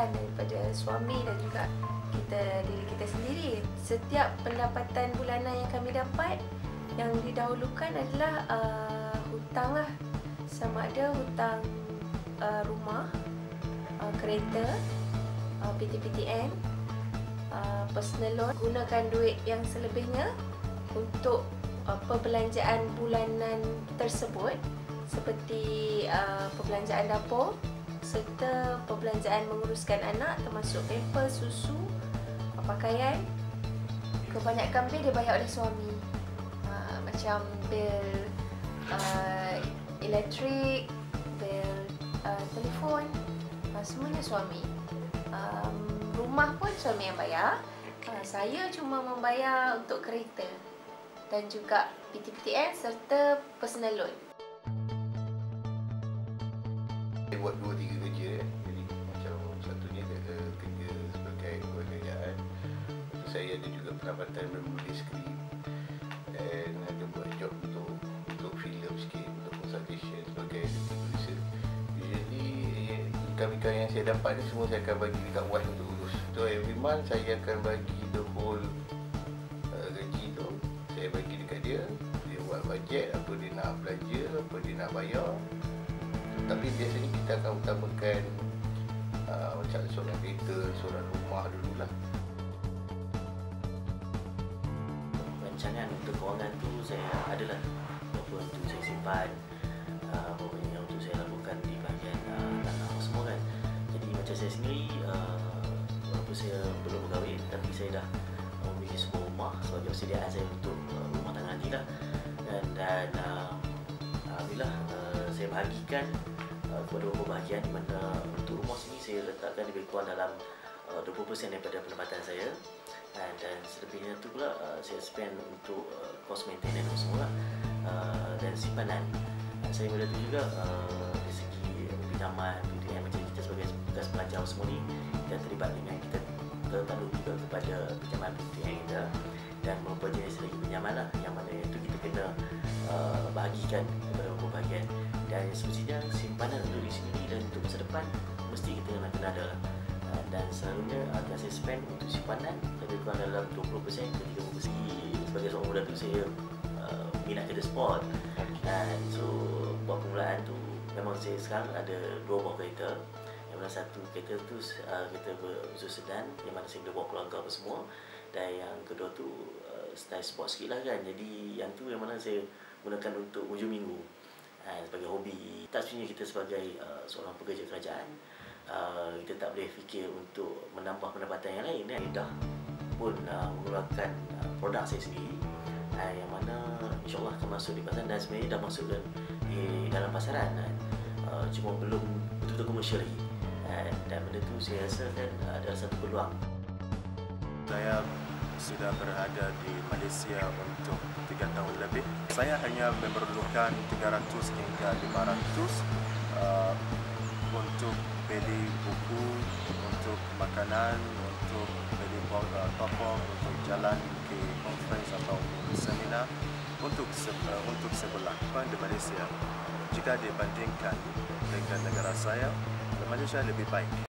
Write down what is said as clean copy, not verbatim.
pendapatan daripada suami dan juga diri kita sendiri. Setiap pendapatan bulanan yang kami dapat, yang didahulukan adalah hutang lah. Sama ada hutang rumah, kereta, PTPTN, personal loan. Gunakan duit yang selebihnya untuk perbelanjaan bulanan tersebut, seperti perbelanjaan dapur serta perbelanjaan menguruskan anak, termasuk pamper, susu, pakaian. Kebanyakan bil dibayar oleh suami, macam bil elektrik, bil telefon, semuanya suami. Rumah pun suami yang bayar. Saya cuma membayar untuk kereta dan juga PTPTN serta personal loan. Saya buat 2-3 kerja, jadi macam satunya kerja sebagai pekerjaan. Saya ada juga pendapatan menulis skrip dan ada buat job untuk filem sikit, untuk consultation sebagai producer. Usually income yang saya dapat ni semua saya akan bagi dekat wife untuk urus. So every month saya akan bagi the whole gaji tu, saya bagi dekat dia. Dia buat bajet, apa dia nak belanja, apa dia nak bayar. Tapi biasanya kita akan utamakan macam soran kereta, soran rumah dululah. Rancangan untuk kewangan tu saya adalah apa untuk saya simpan, apa yang untuk saya lakukan di bahagian tanah semua kan. Jadi macam saya sendiri, walaupun saya belum berkahwin, tapi saya dah memiliki sebuah rumah sebagai persediaan saya untuk rumah tangga nanti lah. Dan alhamdulillah saya bahagikan kepada beberapa bahagian, di mana untuk rumah sini saya letakkan lebih kurang dalam 20% daripada pendapatan saya, dan selebihnya tu pula saya spend untuk kos maintenance semua dan simpanan. Saya mula tu juga dari segi pinjaman, PTN, macam kita sebagai bekas pelajar semua ni, kita terlibat dengan kita tertakluk juga kepada pinjaman PTN kita, dan beberapa jenis lagi pinjaman lah, yang mana itu kita kena bahagikan kepada beberapa bahagian. Dan semestinya simpanan untuk diri sendiri dan untuk masa depan mesti kita kena ada. Dan selalunya akan saya spend untuk simpanan lebih kurang dalam 20% ke 30%. Sebagai seorang muda tu saya minat kereta sport, dan so buat permulaan tu memang saya sekarang ada 2 buah kereta. Yang mana satu kereta tu kereta berusaha sedan, yang mana saya boleh bawa keluarga apa semua, dan yang kedua tu style sport sikit lah kan. Jadi yang tu yang mana saya gunakan untuk hujung minggu sebagai hobi. Tak sebenarnya kita sebagai seorang pekerja kerajaan, kita tak boleh fikir untuk menambah pendapatan yang lain. Saya dah pun mengeluarkan produk saya sendiri, yang mana insyaAllah akan masuk di pasaran, dan sebenarnya dah masuk di dalam pasaran, cuma belum betul-betul komersial lagi. Dan benda tu saya rasa kan ada satu peluang. Saya sudah berada di Malaysia untuk 3 tahun lebih. Saya hanya memerlukan 300 hingga 500 untuk beli buku, untuk makanan, untuk beli popok, untuk jalan ke conference atau seminar untuk sebulan. Di Malaysia, jika dibandingkan dengan negara saya, Malaysia lebih baik.